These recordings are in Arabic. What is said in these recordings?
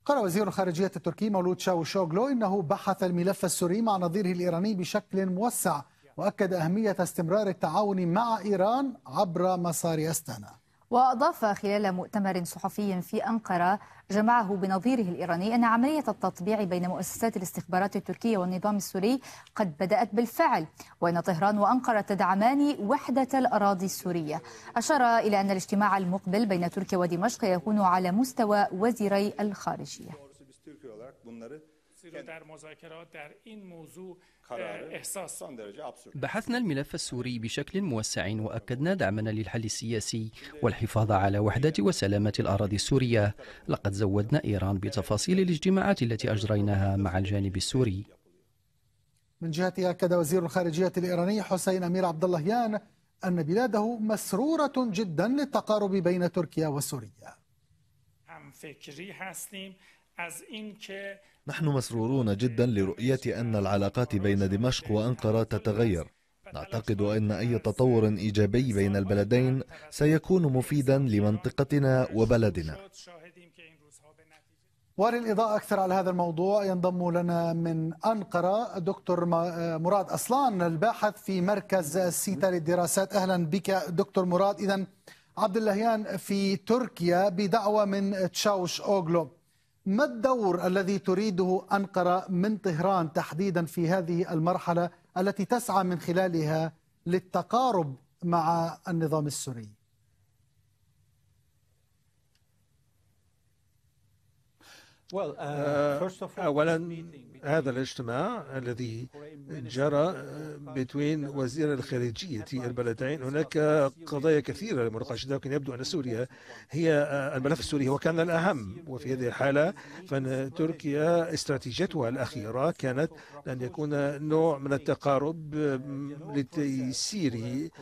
قال وزير الخارجية التركي مولود شاوشوغلو إنه بحث الملف السوري مع نظيره الإيراني بشكل موسع، وأكد أهمية استمرار التعاون مع إيران عبر مسار أستانا. وأضاف خلال مؤتمر صحفي في أنقرة جمعه بنظيره الإيراني أن عملية التطبيع بين مؤسسات الاستخبارات التركية والنظام السوري قد بدأت بالفعل، وأن طهران وأنقرة تدعمان وحدة الأراضي السورية. أشار إلى أن الاجتماع المقبل بين تركيا ودمشق يكون على مستوى وزيري الخارجية. بحثنا الملف السوري بشكل موسع وأكدنا دعمنا للحل السياسي والحفاظ على وحدة وسلامة الأراضي السورية. لقد زودنا إيران بتفاصيل الاجتماعات التي أجريناها مع الجانب السوري. من جهته أكد وزير الخارجية الإيراني حسين أمير عبداللهيان أن بلاده مسرورة جدا للتقارب بين تركيا وسوريا. نحن مسرورون جدا لرؤية أن العلاقات بين دمشق وأنقرة تتغير. نعتقد أن أي تطور إيجابي بين البلدين سيكون مفيدا لمنطقتنا وبلدنا. وللإضاءة أكثر على هذا الموضوع ينضم لنا من أنقرة دكتور مراد أصلان، الباحث في مركز سيتا للدراسات. أهلا بك دكتور مراد. إذن عبداللهيان في تركيا بدعوة من تشاوش أوغلو، ما الدور الذي تريده أنقرة من طهران تحديدا في هذه المرحلة التي تسعى من خلالها للتقارب مع النظام السوري؟ أولا هذا الاجتماع الذي جرى بين وزير الخارجية البلدين، هناك قضايا كثيرة لمناقشتها، لكن يبدو أن سوريا هي الملف السوري هو كان الأهم. وفي هذه الحالة فإن تركيا استراتيجيتها الأخيرة كانت أن يكون نوع من التقارب لتيسير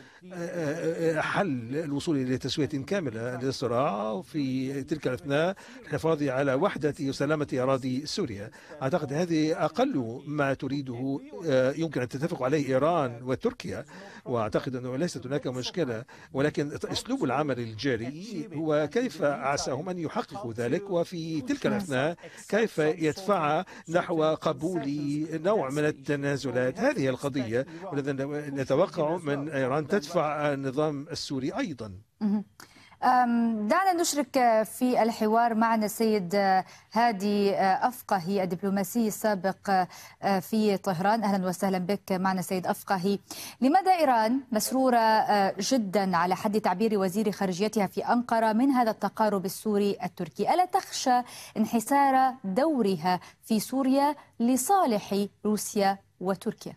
حل الوصول إلى تسوية كاملة للصراع في تلك الأثناء، الحفاظ على وحدة وسلامة أراضي سوريا. أعتقد هذه أقل ما تريده يمكن أن تتفق عليه إيران وتركيا، وأعتقد أنه ليست هناك مشكلة، ولكن أسلوب العمل الجاري هو كيف عساهم أن يحققوا ذلك، وفي تلك الأثناء كيف يدفع نحو قبول نوع من التنازلات. هذه القضية والذي نتوقع من إيران تدفع النظام السوري أيضا. دعنا نشرك في الحوار معنا السيد هادي أفقهي الدبلوماسي السابق في طهران. أهلا وسهلا بك معنا سيد أفقهي. لماذا إيران مسرورة جدا على حد تعبير وزير خارجيتها في أنقرة من هذا التقارب السوري التركي؟ ألا تخشى انحسار دورها في سوريا لصالح روسيا وتركيا؟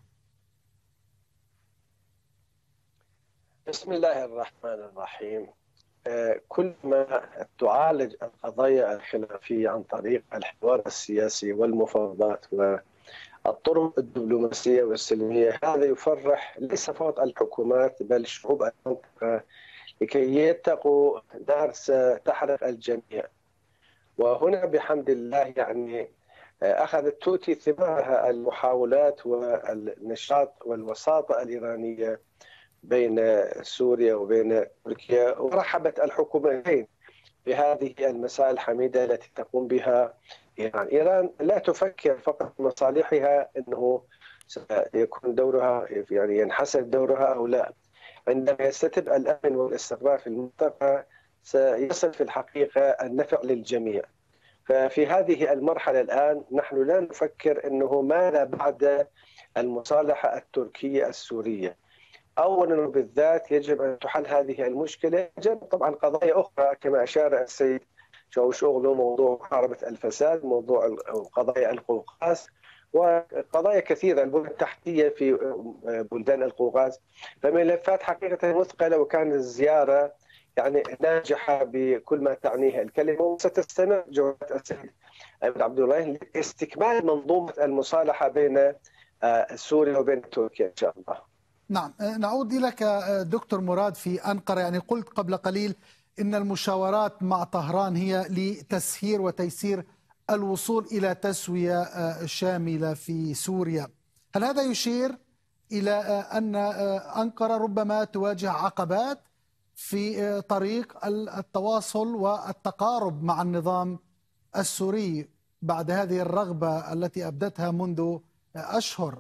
بسم الله الرحمن الرحيم. كل ما تعالج القضايا الخلافية عن طريق الحوار السياسي والمفاوضات والطرق الدبلوماسية والسلمية، هذا يفرح ليس فقط الحكومات بل شعوب المنطقة لكي يتقوا نار ستحرق الجميع. وهنا بحمد الله أخذت تؤتي ثمارها المحاولات والنشاط والوساطة الإيرانية بين سوريا وبين تركيا، ورحبت الحكومتين بهذه المسائل الحميدة التي تقوم بها إيران. إيران لا تفكر فقط مصالحها أنه سيكون دورها ينحسر دورها أو لا. عندما يستتب الأمن والاستقرار في المنطقة سيصل في الحقيقة النفع للجميع. ففي هذه المرحلة الآن نحن لا نفكر أنه ماذا بعد المصالحة التركية السورية. أولا وبالذات يجب أن تحل هذه المشكلة، جنب طبعا قضايا أخرى كما أشار السيد شاوشوغلو، موضوع محاربة الفساد، موضوع قضايا القوقاز، وقضايا كثيرة، البنى التحتية في بلدان القوقاز. فملفات حقيقة مثقلة، وكانت الزيارة ناجحة بكل ما تعنيه الكلمة، وستستمر جولات السيد عبد الله لاستكمال منظومة المصالحة بين سوريا وبين تركيا إن شاء الله. نعم، نعود إليك دكتور مراد في أنقرة. قلت قبل قليل إن المشاورات مع طهران هي لتسهيل وتيسير الوصول إلى تسوية شاملة في سوريا. هل هذا يشير إلى أن أنقرة ربما تواجه عقبات في طريق التواصل والتقارب مع النظام السوري؟ بعد هذه الرغبة التي أبدتها منذ أشهر؟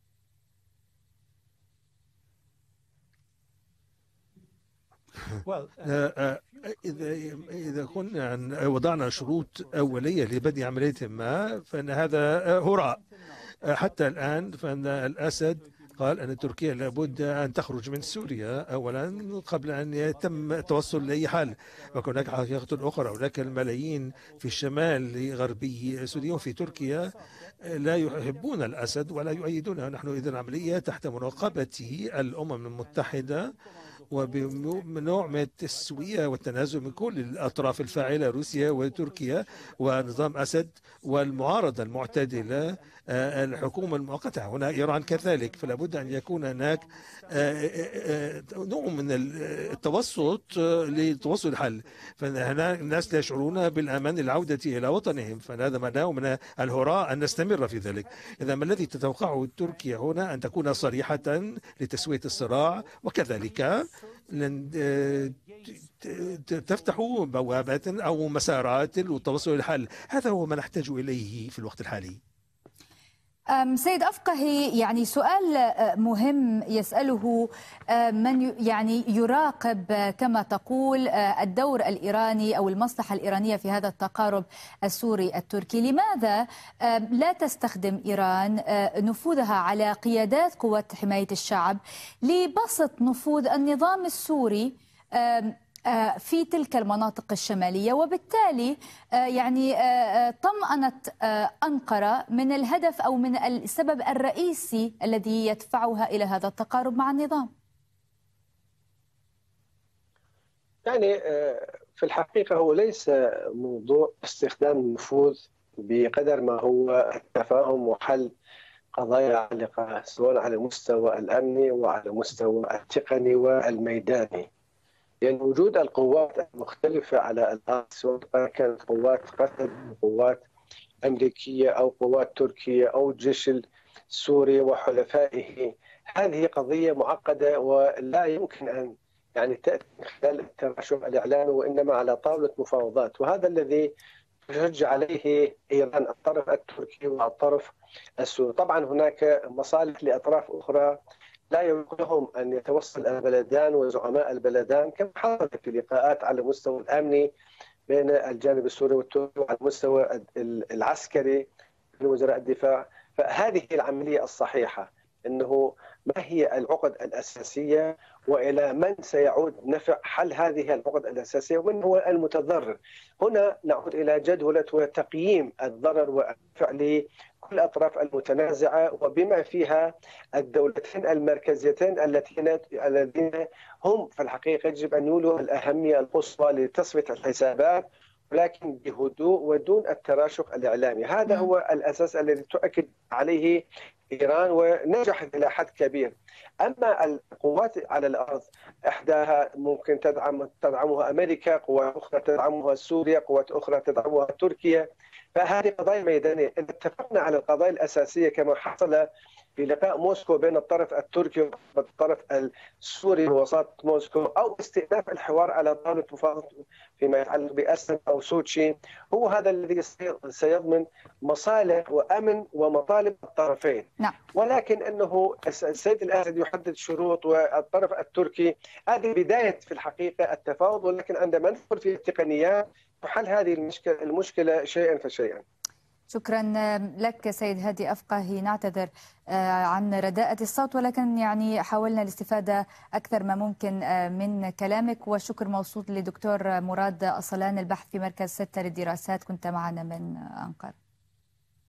إذا كنا وضعنا شروط أولية لبدء عملية ما فإن هذا هراء. حتى الآن فإن الأسد قال أن تركيا لابد أن تخرج من سوريا أولا قبل أن يتم التوصل لأي حل. وهناك حقيقة أخرى، هناك الملايين في الشمال غربي سوريا وفي تركيا لا يحبون الأسد ولا يؤيدونه. نحن إذا العملية تحت مراقبة الأمم المتحدة وبنوع من التسوية والتنازل من كل الأطراف الفاعلة، روسيا وتركيا ونظام أسد والمعارضة المعتدلة، الحكومة المؤقتة، هنا إيران كذلك. فلا بد أن يكون هناك نوع من التوسط لتوصل الحل. فهنا الناس لا يشعرون بالأمان للعودة إلى وطنهم، فهذا معناه من الهراء أن نستمر في ذلك. إذا ما الذي تتوقعه تركيا هنا؟ أن تكون صريحة لتسوية الصراع، وكذلك لن تفتح بوابات أو مسارات للتوصل للحل. هذا هو ما نحتاج إليه في الوقت الحالي. سيد أفقهي، يعني سؤال مهم يسأله من يعني يراقب كما تقول الدور الإيراني أو المصلحة الإيرانية في هذا التقارب السوري التركي. لماذا لا تستخدم إيران نفوذها على قيادات قوات حماية الشعب لبسط نفوذ النظام السوري في تلك المناطق الشمالية، وبالتالي يعني طمأنت أنقرة من الهدف أو من السبب الرئيسي الذي يدفعها إلى هذا التقارب مع النظام؟ يعني في الحقيقة هو ليس موضوع استخدام النفوذ بقدر ما هو التفاهم وحل قضايا عالقة سواء على المستوى الأمني وعلى المستوى التقني والميداني. يعني وجود القوات المختلفة على الأرض سواء كانت قوات قتل أو قوات أمريكية أو قوات تركية أو الجيش السوري وحلفائه، هذه قضية معقدة ولا يمكن أن يعني تأتي من خلال التراشح الإعلامي، وإنما على طاولة مفاوضات. وهذا الذي تشجع عليه إيران، الطرف التركي والطرف السوري. طبعا هناك مصالح لأطراف أخرى لا يمكن لهم أن يتوصل البلدان وزعماء البلدان كما حصل في لقاءات على المستوى الأمني بين الجانب السوري والتركي وعلى المستوى العسكري من وزراء الدفاع. فهذه العملية الصحيحة، أنه ما هي العقد الأساسية وإلى من سيعود نفع حل هذه العقد الأساسية ومن هو المتضرر. هنا نعود إلى جدولة وتقييم الضرر والنفع لكل الأطراف المتنازعة، وبما فيها الدولتين المركزيتين الذين هم في الحقيقة يجب أن يولوا الأهمية القصوى لتصفية الحسابات، ولكن بهدوء ودون التراشق الإعلامي. هذا هو الأساس الذي تؤكد عليه إيران ونجحت إلى حد كبير. أما القوات على الأرض، إحداها ممكن تدعمها أمريكا، قوات أخرى تدعمها سوريا، قوات أخرى تدعمها تركيا، فهذه قضايا ميدانية. إذا اتفقنا على القضايا الأساسية كما حصل في لقاء موسكو بين الطرف التركي والطرف السوري بوساطة موسكو، أو استئناف الحوار على طاولة مفاوضات فيما يتعلق بأسد أو سوتشي، هو هذا الذي سيضمن مصالح وأمن ومطالب الطرفين. نعم. ولكن أنه السيد الأسد يحدد شروط والطرف التركي، هذه بداية في الحقيقة التفاوض، ولكن عندما ندخل في التقنيات تحل هذه المشكلة شيئا فشيئا. شكرا لك سيد هادي أفقهي. نعتذر عن رداءة الصوت، ولكن يعني حاولنا الاستفادة أكثر ما ممكن من كلامك. وشكر موصول لدكتور مراد أصلان، البحث في مركز 6 للدراسات، كنت معنا من أنقرة.